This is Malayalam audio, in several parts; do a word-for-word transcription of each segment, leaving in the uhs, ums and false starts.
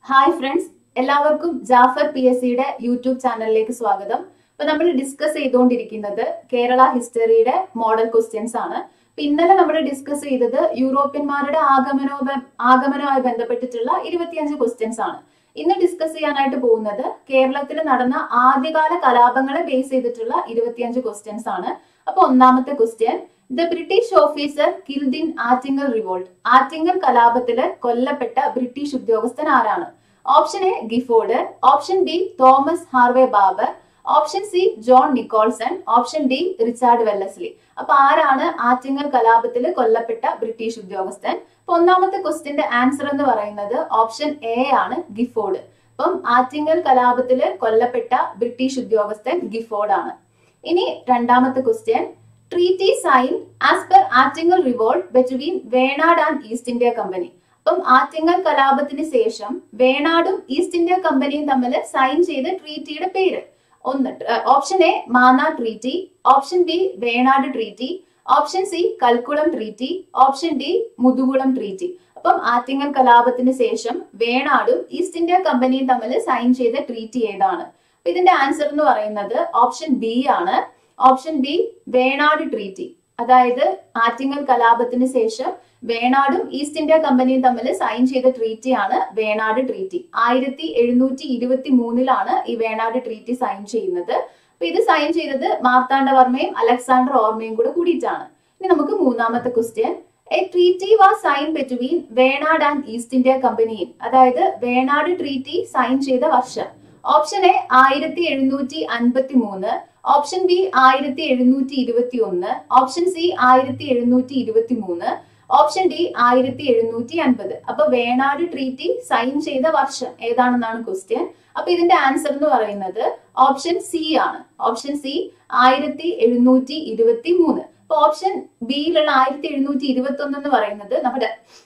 ഹായ് ഫ്രണ്ട്സ്, എല്ലാവർക്കും ജാഫർ പി എസ് സിയുടെ യൂട്യൂബ് ചാനലിലേക്ക് സ്വാഗതം. അപ്പൊ നമ്മൾ ഡിസ്കസ് ചെയ്തുകൊണ്ടിരിക്കുന്നത് കേരള ഹിസ്റ്ററിയുടെ മോഡൽ ക്വസ്റ്റ്യൻസ് ആണ്. ഇന്നലെ നമ്മൾ ഡിസ്കസ് ചെയ്തത് യൂറോപ്യന്മാരുടെ ആഗമനോ ആഗമനവുമായി ബന്ധപ്പെട്ടിട്ടുള്ള ഇരുപത്തിയഞ്ച് ക്വസ്റ്റ്യൻസ് ആണ്. ഇന്ന് ഡിസ്കസ് ചെയ്യാനായിട്ട് പോകുന്നത് കേരളത്തിൽ നടന്ന ആദ്യകാല കലാപങ്ങളെ ബേസ് ചെയ്തിട്ടുള്ള ഇരുപത്തിയഞ്ച് ക്വസ്റ്റ്യൻസ് ആണ്. അപ്പൊ ഒന്നാമത്തെ question, the British officer killed in Attingal revolt. Attingal കലാപത്തില് കൊല്ലപ്പെട്ട ബ്രിട്ടീഷ് ഉദ്യോഗസ്ഥൻ ആരാണ്? Option A Gifford, option B Thomas Harvey Baber, option C John Nicholson, option D Richard Wellesley. അപ്പൊ ആരാണ് ആറ്റിങ്ങൽ കലാപത്തിൽ കൊല്ലപ്പെട്ട ബ്രിട്ടീഷ് ഉദ്യോഗസ്ഥൻ? അപ്പൊ ഒന്നാമത്തെ ക്വസ്റ്റ്യന്റെ ആൻസർ എന്ന് പറയുന്നത് ഓപ്ഷൻ എ ആണ്, ഗിഫോർഡ്. അപ്പം ആറ്റിങ്ങൽ കലാപത്തിൽ കൊല്ലപ്പെട്ട ബ്രിട്ടീഷ് ഉദ്യോഗസ്ഥൻ ഗിഫോർഡ് ആണ്. ഇനി രണ്ടാമത്തെ question, treaty sign as per Attingal revolt between Venad and East India company. അപ്പം ആറ്റിങ്ങൽ കലാപത്തിന് ശേഷം വേണാടും ഈസ്റ്റ് ഇന്ത്യ കമ്പനിയും തമ്മിൽ സൈൻ ചെയ്ത ട്രീറ്റിയുടെ പേര് ഒന്ന്. Option A Manna treaty, option B Venad treaty, option C Kalkulam treaty, option D Muthukulam treaty. അപ്പം ആറ്റിങ്ങൽ കലാപത്തിന് ശേഷം വേണാടും ഈസ്റ്റ് ഇന്ത്യ കമ്പനിയും തമ്മിൽ സൈൻ ചെയ്ത ട്രീറ്റി ഏതാണ്? അപ്പൊ ഇതിന്റെ ആൻസർ എന്ന് പറയുന്നത് ഓപ്ഷൻ ബി ആണ്. Option B Venad treaty. അതായത് ആറ്റിങ്ങൽ കലാപത്തിന് ശേഷം വേണാടും ഈസ്റ്റ് ഇന്ത്യ കമ്പനിയും തമ്മിൽ സൈൻ ചെയ്ത ട്രീറ്റിയാണ് വേണാട് ട്രീറ്റി. ആയിരത്തി എഴുന്നൂറ്റി ഇരുപത്തി മൂന്നിലാണ് ഈ വേണാട് ട്രീറ്റി സൈൻ ചെയ്യുന്നത്. അപ്പൊ ഇത് സൈൻ ചെയ്തത് മാർത്താണ്ഡവർമ്മയും അലക്സാണ്ടർ ഓർമ്മയും കൂടെ കൂടിയിട്ടാണ്. ഇനി നമുക്ക് മൂന്നാമത്തെ question, a treaty was sign between Venad and East India company. അതായത് വേണാട് ട്രീറ്റി സൈൻ ചെയ്ത വർഷം. ഓപ്ഷൻ എ ആയിരത്തി എഴുന്നൂറ്റി അൻപത്തി മൂന്ന്, ഓപ്ഷൻ ബി ആയിരത്തി എഴുന്നൂറ്റി ഇരുപത്തി ഒന്ന്, ഓപ്ഷൻ സി ആയിരത്തി എഴുന്നൂറ്റി ഇരുപത്തി മൂന്ന്, ഓപ്ഷൻ ഡി ആയിരത്തി എഴുന്നൂറ്റി അൻപത്. അപ്പൊ വേണാട് ട്രീറ്റി സൈൻ ചെയ്ത വർഷം ഏതാണെന്നാണ് ക്വസ്റ്റ്യൻ. അപ്പൊ ഇതിന്റെ ആൻസർ എന്ന് പറയുന്നത് ഓപ്ഷൻ സി ആണ്. ഓപ്ഷൻ സി ആയിരത്തി എഴുന്നൂറ്റി ഇരുപത്തി മൂന്ന്. അപ്പൊ ഓപ്ഷൻ ബിയിലുള്ള ആയിരത്തി എഴുന്നൂറ്റി ഇരുപത്തി ഒന്ന് എന്ന് പറയുന്നത് നമ്മുടെ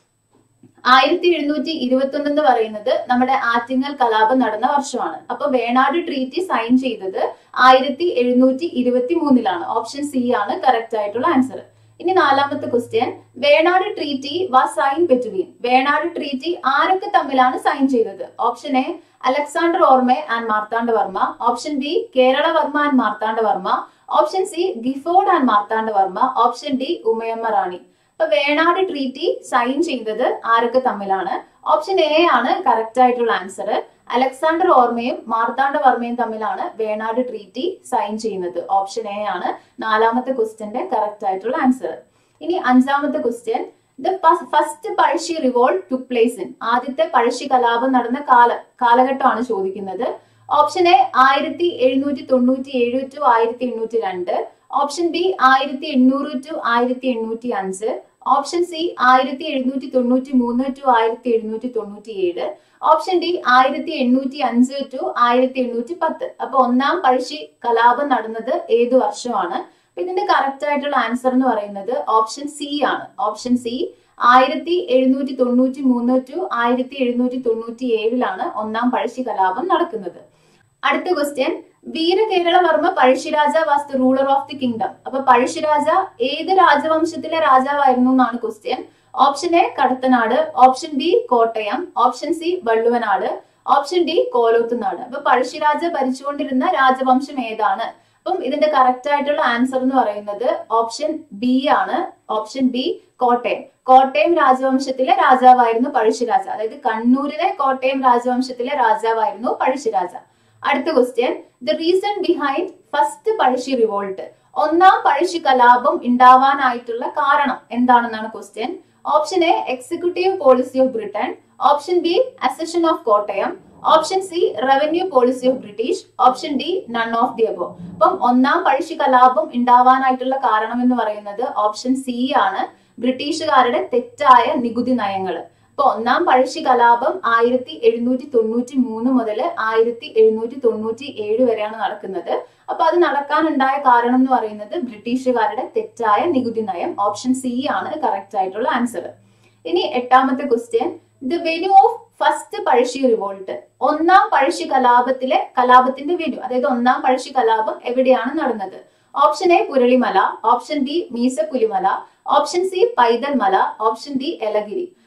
ആയിരത്തി എഴുന്നൂറ്റി ഇരുപത്തി ഒന്ന് എന്ന് പറയുന്നത് നമ്മുടെ ആറ്റിങ്ങൽ കലാപം നടന്ന വർഷമാണ്. അപ്പൊ വേണാട് ട്രീറ്റി സൈൻ ചെയ്തത് ആയിരത്തി എഴുന്നൂറ്റി ഇരുപത്തി മൂന്നിലാണ്. ഓപ്ഷൻ സി ആണ് കറക്റ്റ് ആയിട്ടുള്ള ആൻസർ. ഇനി നാലാമത്തെ question, Venad treaty was sign between. Venad treaty ആരൊക്കെ തമ്മിലാണ് സൈൻ ചെയ്തത്? Option A Alexander Orme and Marthandavarma, option B Keralavarma and Marthandavarma, option C Gifford and Marthandavarma, option D Umayamma Rani. അപ്പൊ വേണാട് ട്രീറ്റി സൈൻ ചെയ്തത് ആരൊക്കെ തമ്മിലാണ്? ഓപ്ഷൻ എ ആണ് കറക്റ്റ് ആയിട്ടുള്ള ആൻസർ. അലക്സാണ്ടർ ഓർമ്മയും മാർത്താണ്ഡവർമ്മയും തമ്മിലാണ് വേണാട് ട്രീറ്റി സൈൻ ചെയ്യുന്നത്. ഓപ്ഷൻ എ ആണ് നാലാമത്തെ ക്വസ്റ്റ്യന്റെ കറക്റ്റ് ആയിട്ടുള്ള ആൻസർ. ഇനി അഞ്ചാമത്തെ question, the first Pazhassi revolt took place in. ആദ്യത്തെ പഴശ്ശി കലാപം നടന്ന കാല കാലഘട്ടമാണ് ചോദിക്കുന്നത്. ഓപ്ഷൻ എ ആയിരത്തി എഴുന്നൂറ്റി തൊണ്ണൂറ്റി ഏഴ് ടു ആയിരത്തി എണ്ണൂറ്റി രണ്ട്, ഓപ്ഷൻ ബി ആയിരത്തി എണ്ണൂറ് ടു ആയിരത്തി എണ്ണൂറ്റി അഞ്ച്, ഓപ്ഷൻ സി ആയിരത്തി എഴുന്നൂറ്റി തൊണ്ണൂറ്റി മൂന്ന് ടു ആയിരത്തി എഴുന്നൂറ്റി തൊണ്ണൂറ്റി ഏഴ്, ഓപ്ഷൻ ഡി ആയിരത്തി എണ്ണൂറ്റി അഞ്ച് ടു ആയിരത്തി എണ്ണൂറ്റി പത്ത്. അപ്പൊ ഒന്നാം പഴശ്ശി കലാപം നടന്നത് ഏതു വർഷമാണ്? അപ്പൊ ഇതിന്റെ കറക്റ്റ് ആയിട്ടുള്ള ആൻസർ എന്ന് പറയുന്നത് ഓപ്ഷൻ സി ആണ്. ഓപ്ഷൻ സി ആയിരത്തി എഴുന്നൂറ്റി തൊണ്ണൂറ്റി മൂന്ന് ടു ആയിരത്തി എഴുന്നൂറ്റി തൊണ്ണൂറ്റി ഏഴിലാണ് ഒന്നാം പഴശ്ശി കലാപം നടക്കുന്നത്. അടുത്ത question, Veerakeralavarma Pazhassiraja was the ruler of the kingdom. അപ്പൊ പഴശ്ശിരാജ ഏത് രാജവംശത്തിലെ രാജാവായിരുന്നു എന്നാണ് question. Option A Kadathanad, option B Kottayam, option C Valluvanad, option D Kolothunad. അപ്പൊ പഴശ്ശിരാജ ഭരിച്ചുകൊണ്ടിരുന്ന രാജവംശം ഏതാണ്? അപ്പം ഇതിന്റെ കറക്റ്റ് ആയിട്ടുള്ള ആൻസർ എന്ന് പറയുന്നത് ഓപ്ഷൻ ബി ആണ്. Option B Kottayam. കോട്ടയം രാജവംശത്തിലെ രാജാവായിരുന്നു പഴശ്ശിരാജ. അതായത് കണ്ണൂരിലെ കോട്ടയം രാജവംശത്തിലെ രാജാവായിരുന്നു പഴശ്ശിരാജ. അടുത്ത question, the reason behind first Pazhassi revolt. ഒന്നാം പഴശ്ശി കലാപം ഉണ്ടാവാനായിട്ടുള്ള കാരണം എന്താണെന്നാണ് question. Option A executive policy of Britain, option B accession of Kottayam, option C revenue policy of British, option D none of the above. അപ്പം ഒന്നാം പഴശ്ശി കലാപം ഉണ്ടാവാനായിട്ടുള്ള കാരണം എന്ന് പറയുന്നത് ഓപ്ഷൻ സി ആണ്, ബ്രിട്ടീഷുകാരുടെ തെറ്റായ നികുതി നയങ്ങൾ. അപ്പൊ ഒന്നാം പഴശ്ശി കലാപം ആയിരത്തി എഴുന്നൂറ്റി തൊണ്ണൂറ്റി മൂന്ന് മുതൽ ആയിരത്തി എഴുന്നൂറ്റി തൊണ്ണൂറ്റി ഏഴ് വരെയാണ് നടക്കുന്നത്. അപ്പൊ അത് നടക്കാനുണ്ടായ കാരണം എന്ന് പറയുന്നത് ബ്രിട്ടീഷുകാരുടെ തെറ്റായ നികുതി നയം. ഓപ്ഷൻ സി ആണ് കറക്റ്റ് ആയിട്ടുള്ള ആൻസർ. ഇനി എട്ടാമത്തെ question, the venue of first Pazhassi revolt. ഒന്നാം പഴശ്ശി കലാപത്തിലെ കലാപത്തിന്റെ വെന്യൂ, അതായത് ഒന്നാം പഴശ്ശി കലാപം എവിടെയാണ് നടന്നത്? Option A Puralimala, option B Meesapulimala, option C Paithal Mala, option D എലഗിരി.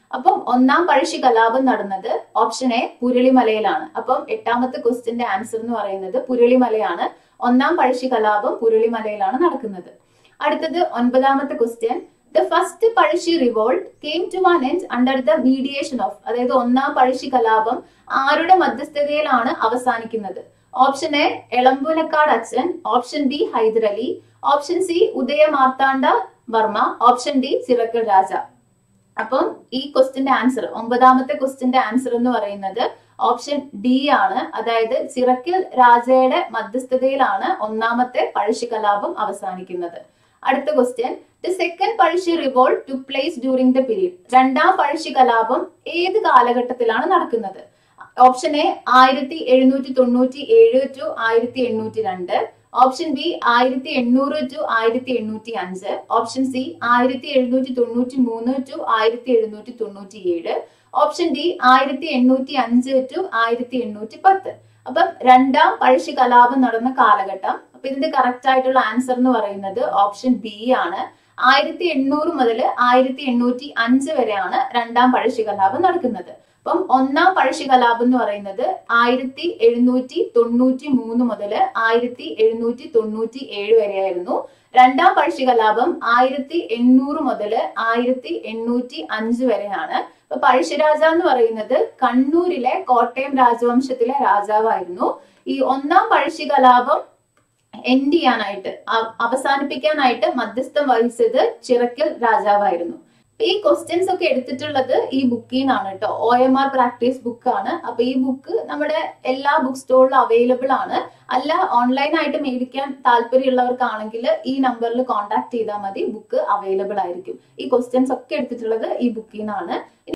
അപ്പം ഒന്നാം പഴശ്ശി കലാപം നടന്നത് ഓപ്ഷൻ എ പുരളിമലയിലാണ്. അപ്പം എട്ടാമത്തെ ക്വസ്റ്റ്യന്റെ ആൻസർ എന്ന് പറയുന്നത് പുരളിമലയാണ്. ഒന്നാം പഴശ്ശി കലാപം പുരളിമലയിലാണ് നടക്കുന്നത്. അടുത്തത് ഒൻപതാമത്തെ question. The first Pazhassi revolt came to an end under the mediation of, അതായത് ഒന്നാം പഴശ്ശി കലാപം ആരുടെ മധ്യസ്ഥതയിലാണ് അവസാനിക്കുന്നത്? Option A Elampulakkad Achan, option B Hyderali, option C Udaya Marthanda Varma, option D Chirakkal Raja. അപ്പം ഈ ക്വസ്റ്റ്യന്റെ ആൻസർ, ഒമ്പതാമത്തെ ക്വസ്റ്റ്യന്റെ ആൻസർ എന്ന് പറയുന്നത് ഓപ്ഷൻ ഡി ആണ്. അതായത് ചിറക്കൽ രാജയുടെ മധ്യസ്ഥതയിലാണ് ഒന്നാമത്തെ പഴശ്ശി കലാപം അവസാനിക്കുന്നത്. അടുത്ത question. The second Pazhassi revolt took place during the period. രണ്ടാം പഴശ്ശി കലാപം ഏത് കാലഘട്ടത്തിലാണ് നടക്കുന്നത്? ഓപ്ഷൻ എ ആയിരത്തി എഴുന്നൂറ്റി തൊണ്ണൂറ്റി ഏഴ് ടു ആയിരത്തി എണ്ണൂറ്റി രണ്ട്, ഓപ്ഷൻ ബി ആയിരത്തി എണ്ണൂറ് ടു ആയിരത്തി എണ്ണൂറ്റി അഞ്ച്, ഓപ്ഷൻ സി ആയിരത്തി എഴുന്നൂറ്റി തൊണ്ണൂറ്റി മൂന്ന് ടു ആയിരത്തി എഴുന്നൂറ്റി തൊണ്ണൂറ്റി ഏഴ്, ഓപ്ഷൻ ഡി ആയിരത്തി എണ്ണൂറ്റി അഞ്ച് ടു ആയിരത്തി എണ്ണൂറ്റി പത്ത്. അപ്പം രണ്ടാം പഴശ്ശി കലാപം നടന്ന കാലഘട്ടം, അപ്പൊ ഇതിന്റെ കറക്റ്റ് ആയിട്ടുള്ള ആൻസർ എന്ന് പറയുന്നത് ഓപ്ഷൻ ബി ആണ്. ആയിരത്തി എണ്ണൂറ് മുതൽ ആയിരത്തി എണ്ണൂറ്റി അഞ്ച് വരെയാണ് രണ്ടാം പഴശ്ശി കലാപം നടക്കുന്നത്. അപ്പം ഒന്നാം പഴശ്ശി കലാപം എന്ന് പറയുന്നത് ആയിരത്തി എഴുന്നൂറ്റി തൊണ്ണൂറ്റി മൂന്ന് മുതൽ ആയിരത്തി എഴുന്നൂറ്റി തൊണ്ണൂറ്റി ഏഴ് വരെയായിരുന്നു. രണ്ടാം പഴശ്ശി കലാപം ആയിരത്തി എണ്ണൂറ് മുതൽ ആയിരത്തി എണ്ണൂറ്റി അഞ്ച് വരെയാണ്. അപ്പൊ പഴശ്ശിരാജ എന്ന് പറയുന്നത് കണ്ണൂരിലെ കോട്ടയം രാജവംശത്തിലെ രാജാവായിരുന്നു. ഈ ഒന്നാം പഴശ്ശി കലാപം എൻഡ് ചെയ്യാനായിട്ട്, അവസാനിപ്പിക്കാനായിട്ട് മധ്യസ്ഥം വഹിച്ചത് ചിറക്കൽ രാജാവായിരുന്നു. ഈ ക്വസ്റ്റ്യൻസ് ഒക്കെ എടുത്തിട്ടുള്ളത് ഈ ബുക്കിൽ നിന്നാണ് കേട്ടോ. ഒ എം ആർ പ്രാക്ടീസ് ബുക്കാണ്. അപ്പൊ ഈ ബുക്ക് നമ്മുടെ എല്ലാ ബുക്ക് സ്റ്റോറിലും അവൈലബിൾ ആണ്. അല്ല ഓൺലൈൻ ആയിട്ട് മേടിക്കാൻ താല്പര്യമുള്ളവർക്കാണെങ്കിൽ ഈ നമ്പറിൽ കോൺടാക്ട് ചെയ്താൽ മതി, ബുക്ക് അവൈലബിൾ ആയിരിക്കും. ഈ ക്വസ്റ്റ്യൻസ് ഒക്കെ എടുത്തിട്ടുള്ളത് ഈ ബുക്കിൽ നിന്നാണ്.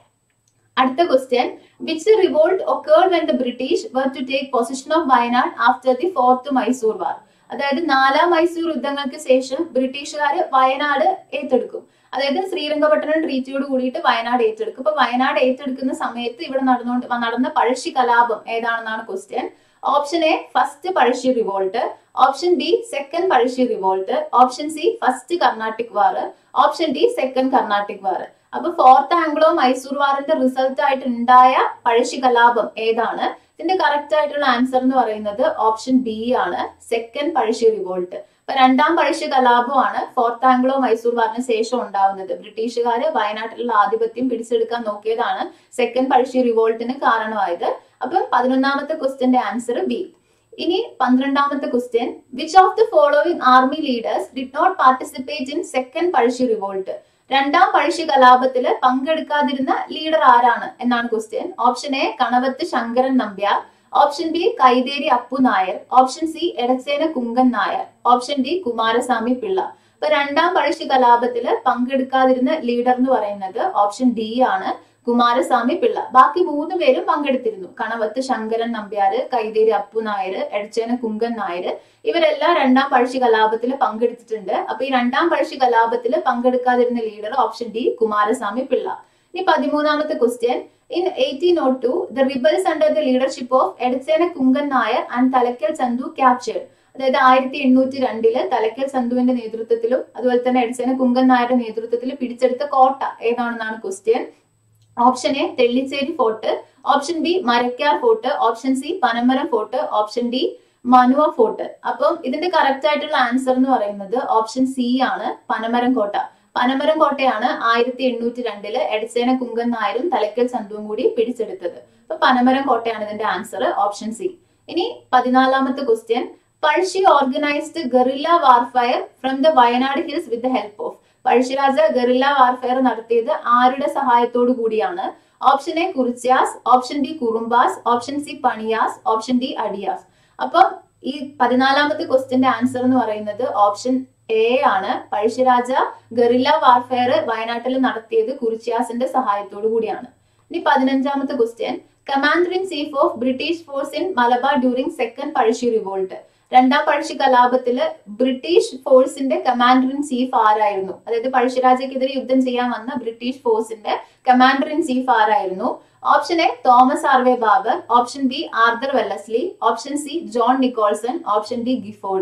അടുത്ത question. Which revolt occurred when the British were to take possession of Wayanad after the fourth Mysore war? അതായത് നാലാം മൈസൂർ യുദ്ധങ്ങൾക്ക് ശേഷം ബ്രിട്ടീഷുകാർ വയനാട് ഏറ്റെടുക്കും. അതായത് ശ്രീരംഗപട്ടണം ട്രീറ്റിയോട് കൂടിയിട്ട് വയനാട് ഏറ്റെടുക്കും. അപ്പൊ വയനാട് ഏറ്റെടുക്കുന്ന സമയത്ത് ഇവിടെ നടന്നുകൊണ്ട് നടന്ന പഴശ്ശി കലാപം ഏതാണെന്നാണ് question. Option A first Pazhassi revolt, option B second Pazhassi revolt, option C first Carnatic war, option D second Carnatic war. അപ്പൊ ഫോർത്ത് ആംഗ്ലോ മൈസൂർ വാറിന്റെ റിസൾട്ട് ആയിട്ട് ഉണ്ടായ പഴശ്ശി കലാപം ഏതാണ്? ഇതിന്റെ കറക്റ്റ് ആയിട്ടുള്ള ആൻസർ എന്ന് പറയുന്നത് ഓപ്ഷൻ ബി ആണ്, സെക്കൻഡ് പഴശ്ശി റിവോൾട്ട്. അപ്പൊ രണ്ടാം പഴശ്ശി കലാപമാണ് ഫോർത്ത് ആംഗ്ലോ മൈസൂർ വാറിന് ശേഷം ഉണ്ടാവുന്നത്. ബ്രിട്ടീഷുകാര് വയനാട്ടിലുള്ള ആധിപത്യം പിടിച്ചെടുക്കാൻ നോക്കിയതാണ് സെക്കൻഡ് പഴശ്ശി റിവോൾട്ടിന് കാരണമായത്. അപ്പൊ പതിനൊന്നാമത്തെ ക്വസ്റ്റ്യന്റെ ആൻസർ ബി. ഇനി പന്ത്രണ്ടാമത്തെ question. Which of the following army leaders did not participate in second Pazhassi revolt? രണ്ടാം പഴശ്ശി കലാപത്തില് പങ്കെടുക്കാതിരുന്ന ലീഡർ ആരാണ് എന്നാണ് question. Option A Kanavathu Sankaran Nambiar, option B Kaitheri Appu Nair, option C Edachena Kunkan Nair, option D Kumaraswamy Pillai. അപ്പൊ രണ്ടാം പഴശ്ശി കലാപത്തില് പങ്കെടുക്കാതിരുന്ന ലീഡർ എന്ന് പറയുന്നത് ഓപ്ഷൻ ഡി ആണ്, കുമാരസ്വാമി പിള്ള. ബാക്കി മൂന്ന് പേരും പങ്കെടുത്തിരുന്നു. കണവത്ത് ശങ്കരൻ നമ്പ്യാര്, കൈതേരി അപ്പു നായർ, എടച്ചേന കുങ്കൻ നായർ, ഇവരെല്ലാം രണ്ടാം പഴശ്ശി കലാപത്തിൽ പങ്കെടുത്തിട്ടുണ്ട്. അപ്പൊ ഈ രണ്ടാം പഴശ്ശി കലാപത്തിൽ പങ്കെടുക്കാതിരുന്ന leader option D Kumaraswamy Pillai. ഇനി പതിമൂന്നാമത്തെ question. In eighteen oh two the rebels under the leadership of Edachena Kunkan Nair and Thalakkal Chandu captured. അതായത് ആയിരത്തി എണ്ണൂറ്റി രണ്ടില് തലക്കൽ ചന്തുവിന്റെ നേതൃത്വത്തിലും അതുപോലെ തന്നെ എടച്ചേന കുങ്കൻ നായരുടെ നേതൃത്വത്തിൽ പിടിച്ചെടുത്ത കോട്ട ഏതാണെന്നാണ് question. Option A Tellicherry fort, option B Marakkar fort, option C Panamaram fort, option D Manuva fort. അപ്പം ഇതിന്റെ കറക്റ്റ് ആയിട്ടുള്ള ആൻസർ എന്ന് പറയുന്നത് ഓപ്ഷൻ സി ആണ്, പനമരം കോട്ട. പനമരം കോട്ടയാണ് ആയിരത്തി എണ്ണൂറ്റി രണ്ടില് എടച്ചേന കുങ്കൻ നായരും തലക്കൽ ചന്തുവും കൂടി പിടിച്ചെടുത്തത്. അപ്പൊ പനമരം കോട്ടയാണ് ഇതിന്റെ ആൻസർ, ഓപ്ഷൻ സി. ഇനി പതിനാലാമത്തെ question. Pazhassi organised guerrilla warfare from the Wayanad hills with the help of. Pazhassiraja guerrilla warfare നടത്തിയത് ആരുടെ സഹായത്തോടു കൂടിയാണ്? Option A Kurichyas, option B Kurumbas, option C Paniyas, option D Adiyas. അപ്പം ഈ പതിനാലാമത്തെ ക്വസ്റ്റ്യന്റെ ആൻസർ എന്ന് പറയുന്നത് ഓപ്ഷൻ എ ആണ്. പഴശ്ശിരാജ ഗറില്ല വാർഫെയർ വയനാട്ടിൽ നടത്തിയത് കുറിച്യാസിന്റെ സഹായത്തോടു കൂടിയാണ്. ഇനി പതിനഞ്ചാമത്തെ question. Commander in chief of British force in Malabar during second Pazhassi revolt. രണ്ടാം പഴശ്ശി കലാപത്തില് ബ്രിട്ടീഷ് ഫോഴ്സിന്റെ കമാൻഡർ ഇൻ ചീഫ് ആരായിരുന്നു? അതായത് പഴശ്ശിരാജയ്ക്കെതിരെ യുദ്ധം ചെയ്യാൻ വന്ന ബ്രിട്ടീഷ് ഫോഴ്സിന്റെ കമാൻഡർ ഇൻ ചീഫ് ആരായിരുന്നു? Option A Thomas Harvey Baber, option B Arthur Wellesley, option C John Nicholson, option D Gifford.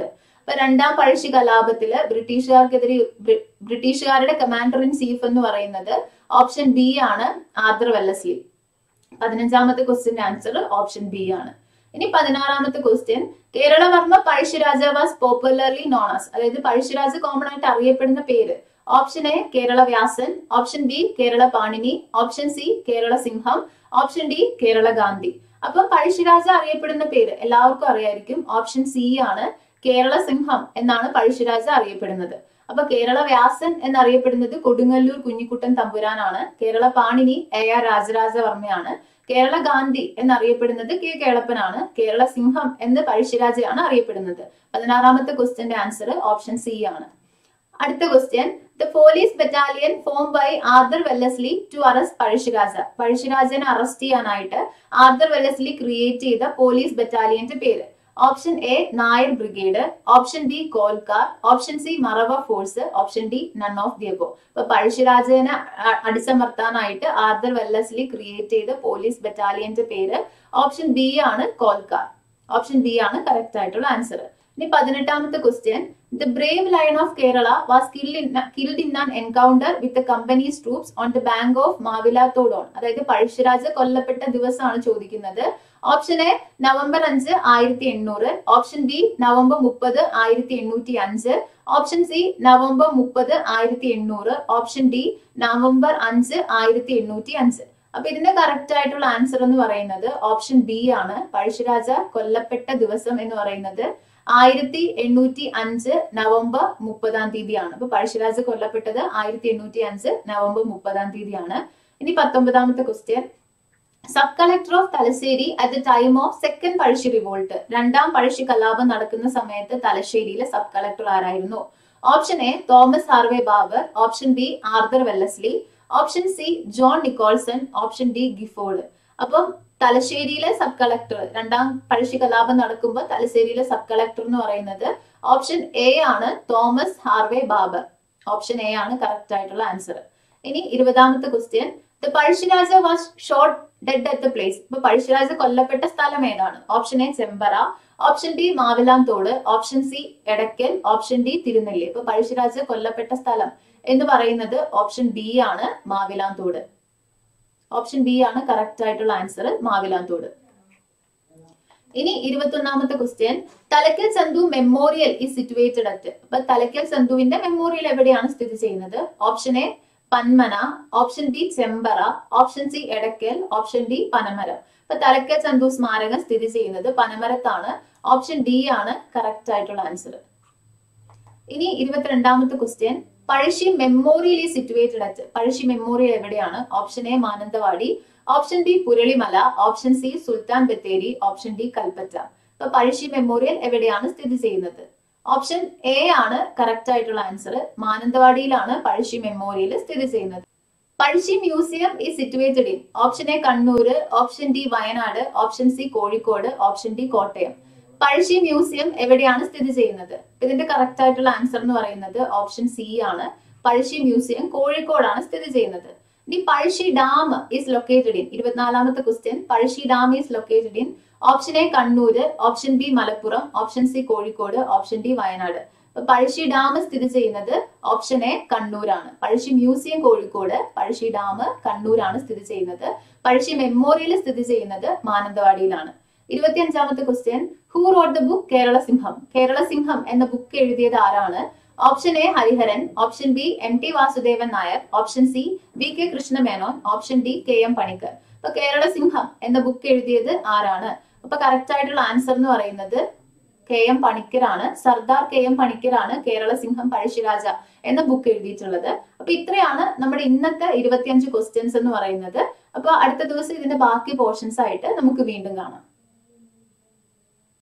അപ്പൊ രണ്ടാം പഴശ്ശി കലാപത്തില് ബ്രിട്ടീഷുകാർക്കെതിരെ ബ്രിട്ടീഷുകാരുടെ കമാൻഡർ ഇൻ ചീഫ് എന്ന് പറയുന്നത് ഓപ്ഷൻ ബി ആണ്, ആർതർ വെല്ലസ്ലി. പതിനഞ്ചാമത്തെ ക്വസ്റ്റ്യന്റെ ആൻസർ ഓപ്ഷൻ ബി ആണ്. ഇനി പതിനാറാമത്തെ question, Keralavarma Pazhassiraja was popularly known as, അതായത് പഴശ്ശിരാജ കോമൺ ആയിട്ട് അറിയപ്പെടുന്ന പേര്. Option A Kerala Vyasan, option B Kerala Panini, option C Kerala Simham, option D Kerala Gandhi. അപ്പൊ പഴശ്ശിരാജ അറിയപ്പെടുന്ന പേര് എല്ലാവർക്കും അറിയായിരിക്കും. ഓപ്ഷൻ സി ആണ്, കേരള സിംഹം എന്നാണ് പഴശ്ശിരാജ അറിയപ്പെടുന്നത്. അപ്പൊ കേരള വ്യാസൻ എന്നറിയപ്പെടുന്നത് കൊടുങ്ങല്ലൂർ കുഞ്ഞിക്കുട്ടൻ തമ്പുരാനാണ്. കേരള പാണിനി എ ആർ രാജരാജവർമ്മയാണ്. കേരള ഗാന്ധി എന്നറിയപ്പെടുന്നത് കെ കേളപ്പനാണ്. കേരള സിംഹം എന്ന് പഴശ്ശിരാജയാണ് അറിയപ്പെടുന്നത്. പതിനാറാമത്തെ ക്വസ്റ്റ്യന്റെ ആൻസർ ഓപ്ഷൻ സി ആണ്. അടുത്ത question, the police battalion form by Arthur Wellesley to arrest Pazhassiraja. പഴശ്ശിരാജനെ അറസ്റ്റ് ചെയ്യാനായിട്ട് ആർതർ വെല്ലസ്ലി ക്രിയേറ്റ് ചെയ്ത പോലീസ് ബറ്റാലിയന്റെ പേര്. Option A Nair brigade, option B Kolkar, option C Marava force, option D none of the above. ഇപ്പൊ പഴശ്ശിരാജനെ അടിച്ചമർത്താനായിട്ട് ആർതർ വെല്ലസ്ലി ക്രിയേറ്റ് ചെയ്ത പോലീസ് ബറ്റാലിയന്റെ പേര് ഓപ്ഷൻ ബി ആണ്, കോൽക്കാർ. ഓപ്ഷൻ ബി ആണ് കറക്റ്റ് ആയിട്ടുള്ള ആൻസർ. ഇനി പതിനെട്ടാമത്തെ question, the brave lion of Kerala was killed in an encounter with the company's troops on the bank of മാവിലാത്തോടോൺ. അതായത് പഴശ്ശിരാജ കൊല്ലപ്പെട്ട ദിവസമാണ് ചോദിക്കുന്നത്. ഓപ്ഷൻ എ നവംബർ അഞ്ച് ആയിരത്തി എണ്ണൂറ്, ഓപ്ഷൻ ബി നവംബർ മുപ്പത് ആയിരത്തി എണ്ണൂറ്റി അഞ്ച്, ഓപ്ഷൻ സി നവംബർ മുപ്പത് ആയിരത്തി എണ്ണൂറ്, ഓപ്ഷൻ ഡി നവംബർ അഞ്ച് ആയിരത്തി എണ്ണൂറ്റി അഞ്ച്. അപ്പൊ ഇതിന്റെ കറക്റ്റ് ആയിട്ടുള്ള ആൻസർ എന്ന് പറയുന്നത് ഓപ്ഷൻ ബി ആണ്. പഴശ്ശിരാജ കൊല്ലപ്പെട്ട ദിവസം എന്ന് പറയുന്നത് ആയിരത്തി എണ്ണൂറ്റി അഞ്ച് നവംബർ മുപ്പതാം തീയതിയാണ്. അപ്പൊ പഴശ്ശിരാജ കൊല്ലപ്പെട്ടത് ആയിരത്തി എണ്ണൂറ്റി അഞ്ച് നവംബർ മുപ്പതാം തീയതിയാണ്. ഇനി പത്തൊമ്പതാമത്തെ question, sub collector of Thalassery at the time of second Pazhassi revolt. രണ്ടാം പഴശ്ശി കലാപം നടക്കുന്ന സമയത്ത് തലശ്ശേരിയിലെ സബ് കളക്ടർ ആരായിരുന്നു? Option A Thomas Harvey Baber, option B Arthur Wellesley, option C John Nicholson, option D Gifford. അപ്പം തലശ്ശേരിയിലെ സബ് കളക്ടർ രണ്ടാം പഴശ്ശി കലാപം നടക്കുമ്പോൾ തലശ്ശേരിയിലെ സബ് കളക്ടർ എന്ന് പറയുന്നത് ഓപ്ഷൻ എ ആണ്, Thomas Harvey Baber. Option A ആണ് കറക്റ്റ് ആയിട്ടുള്ള ആൻസർ. ഇനി ഇരുപതാമത്തെ question, the Pazhassiraja was shot dead at the place. ഇപ്പൊ പഴശ്ശിരാജ കൊല്ലപ്പെട്ട സ്ഥലം ഏതാണ്? Option A Chembra, option B Mavilanthode, option C Edakkal, option D Thirunelli. ഇപ്പൊ പഴശ്ശിരാജ കൊല്ലപ്പെട്ട സ്ഥലം എന്ന് പറയുന്നത് ഓപ്ഷൻ ബി ആണ്, മാവിലാന്തോട്. ഓപ്ഷൻ ബി ആണ് കറക്റ്റ് ആയിട്ടുള്ള ആൻസർ, മാവിലാന്തോട്. ഇനി ഇരുപത്തി ഒന്നാമത്തെ question, Thalakkal Chandu memorial is situated at. അപ്പൊ തലക്കൽ ചന്തുവിന്റെ മെമ്മോറിയൽ എവിടെയാണ് സ്ഥിതി ചെയ്യുന്നത്? Option A Panmana, option B Chembra, option C Edakkal, option D Panamaram. അപ്പൊ തലക്കൽ ചന്തു സ്മാരകം സ്ഥിതി ചെയ്യുന്നത് പനമരത്താണ്. ഓപ്ഷൻ ഡി ആണ് കറക്റ്റ് ആയിട്ടുള്ള ആൻസർ. ഇനി ഇരുപത്തിരണ്ടാമത്തെ question, Pazhassi memorial is situated at. Pazhassi memorial എവിടെയാണ്? Option A Mananthavady, option B Puralimala, option C Sultan Bathery, option D Kalpetta. അപ്പൊ പഴശ്ശി മെമ്മോറിയൽ എവിടെയാണ് സ്ഥിതി ചെയ്യുന്നത്? ഓപ്ഷൻ എ ആണ് കറക്റ്റ് ആയിട്ടുള്ള ആൻസർ. മാനന്തവാടിയിലാണ് പഴശ്ശി മെമ്മോറിയൽ സ്ഥിതി ചെയ്യുന്നത്. Pazhassi museum is situated in. Option A Kannur, option D Wayanad, option C Kozhikode, option D Kottayam. Pazhassi museum എവിടെയാണ് സ്ഥിതി ചെയ്യുന്നത്? ഇതിന്റെ കറക്റ്റ് ആയിട്ടുള്ള ആൻസർ എന്ന് പറയുന്നത് ഓപ്ഷൻ സി ആണ്. പഴശ്ശി മ്യൂസിയം കോഴിക്കോടാണ് സ്ഥിതി ചെയ്യുന്നത്. ഇനി Pazhassi dam is located in. ഇരുപത്തിനാലാമത്തെ question, Pazhassi dam is located in. Option A Kannur, option B Malappuram, option C Kozhikode, option D Wayanad. അപ്പൊ പഴശ്ശി ഡാം സ്ഥിതി ചെയ്യുന്നത് ഓപ്ഷൻ എ കണ്ണൂരാണ്. പഴശ്ശി മ്യൂസിയം കോഴിക്കോട്, പഴശ്ശി ഡാം കണ്ണൂരാണ് സ്ഥിതി ചെയ്യുന്നത്. പഴശ്ശി മെമ്മോറിയൽ സ്ഥിതി ചെയ്യുന്നത് മാനന്തവാടിയിലാണ്. ഇരുപത്തി അഞ്ചാമത്തെ question, who wrote the book Kerala Simham. Kerala Simham എന്ന ബുക്ക് എഴുതിയത് ആരാണ്? Option A Hariharan, option B M T Vasudevan Nair, option C V K Krishna Menon, option D K M Panikkar. അപ്പൊ കേരള സിംഹം എന്ന ബുക്ക് എഴുതിയത് ആരാണ്? അപ്പൊ കറക്റ്റ് ആയിട്ടുള്ള ആൻസർ എന്ന് പറയുന്നത് കെ എം പണിക്കരാണ്. സർദാർ കെ എം പണിക്കരാണ് കേരള സിംഹം പഴശ്ശിരാജ എന്ന ബുക്ക് എഴുതിയിട്ടുള്ളത്. അപ്പൊ ഇത്രയാണ് നമ്മുടെ ഇന്നത്തെ ഇരുപത്തിയഞ്ച് ക്വസ്റ്റ്യൻസ് എന്ന് പറയുന്നത്. അപ്പൊ അടുത്ത ദിവസം ഇതിന്റെ ബാക്കി പോർഷൻസ് ആയിട്ട് നമുക്ക് വീണ്ടും കാണാം.